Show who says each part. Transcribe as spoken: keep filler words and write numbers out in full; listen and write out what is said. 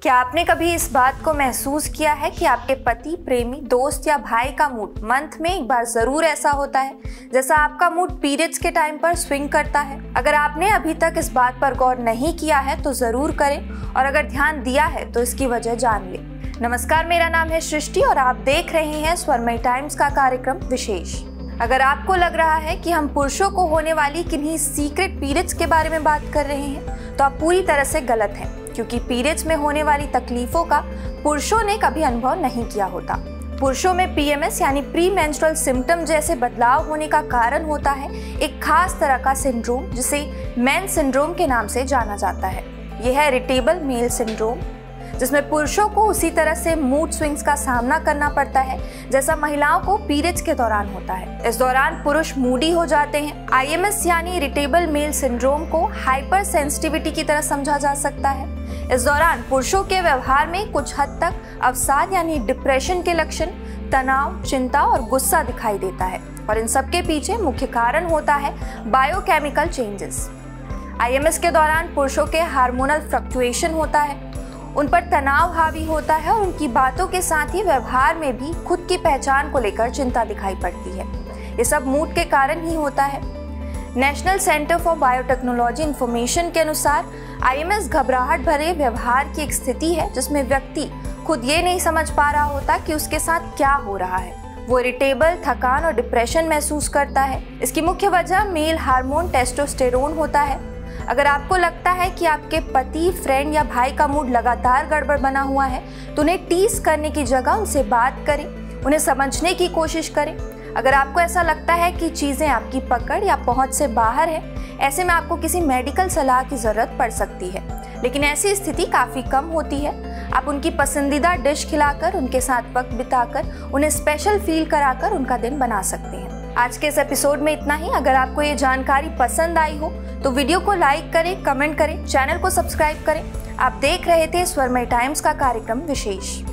Speaker 1: क्या आपने कभी इस बात को महसूस किया है कि आपके पति, प्रेमी, दोस्त या भाई का मूड मंथ में एक बार जरूर ऐसा होता है जैसा आपका मूड पीरियड्स के टाइम पर स्विंग करता है? अगर आपने अभी तक इस बात पर गौर नहीं किया है तो जरूर करें, और अगर ध्यान दिया है तो इसकी वजह जान लें। नमस्कार, मेरा नाम है सृष्टि और आप देख रहे हैं स्वरमय टाइम्स का कार्यक्रम विशेष। अगर आपको लग रहा है कि हम पुरुषों को होने वाली किन्हीं सीक्रेट पीरियड्स के बारे में बात कर रहे हैं तो आप पूरी तरह से गलत हैं, क्योंकि पीरियड्स में होने वाली तकलीफों का पुरुषों ने कभी अनुभव नहीं किया होता। पुरुषों में पीएमएस यानी प्री मेंस्ट्रुअल सिम्टम जैसे बदलाव होने का कारण होता है एक खास तरह का सिंड्रोम जिसे मैन सिंड्रोम के नाम से जाना जाता है। यह है इरिटेबल मेल सिंड्रोम, जिसमें पुरुषों को उसी तरह से मूड स्विंग्स का सामना करना पड़ता है जैसा महिलाओं को पीरियड्स के दौरान होता है। इस दौरान पुरुष मूडी हो जाते हैं। आईएमएस यानी इरिटेबल मेल सिंड्रोम को हाइपर सेंसिटिविटी की तरह समझा जा सकता है। इस दौरान पुरुषों के व्यवहार में कुछ हद तक अवसाद यानी डिप्रेशन के लक्षण, तनाव, चिंता और गुस्सा दिखाई देता है, और इन सब के पीछे मुख्य कारण होता है बायोकेमिकल चेंजेस। आईएमएस के दौरान पुरुषों के हार्मोनल फ्लक्चुएशन होता है, उन पर तनाव हावी होता है और उनकी बातों के साथ ही व्यवहार में भी खुद की पहचान को लेकर चिंता दिखाई पड़ती है। ये सब मूड के कारण ही होता है। National centre for biotechnology information के अनुसार आईएमएस घबराहट भरे व्यवहार की एक स्थिति है जिसमें व्यक्ति खुद ये नहीं समझ पा रहा होता कि उसके साथ क्या हो रहा है। वो इरिटेबल, थकान और डिप्रेशन महसूस करता है। इसकी मुख्य वजह मेल हार्मोन टेस्टोस्टेरोन होता है। अगर आपको लगता है कि आपके पति, फ्रेंड या भाई का मूड लगातार गड़बड़ बना हुआ है तो उन्हें टीज करने की जगह उनसे बात करें, उन्हें समझने की कोशिश करें। अगर आपको ऐसा लगता है कि चीज़ें आपकी पकड़ या पहुंच से बाहर है, ऐसे में आपको किसी मेडिकल सलाह की ज़रूरत पड़ सकती है, लेकिन ऐसी स्थिति काफ़ी कम होती है। आप उनकी पसंदीदा डिश खिलाकर, उनके साथ वक्त बिताकर, उन्हें स्पेशल फील कराकर उनका दिन बना सकते हैं। आज के इस एपिसोड में इतना ही। अगर आपको ये जानकारी पसंद आई हो तो वीडियो को लाइक करें, कमेंट करें, चैनल को सब्सक्राइब करें। आप देख रहे थे स्वरमय टाइम्स का कार्यक्रम विशेष।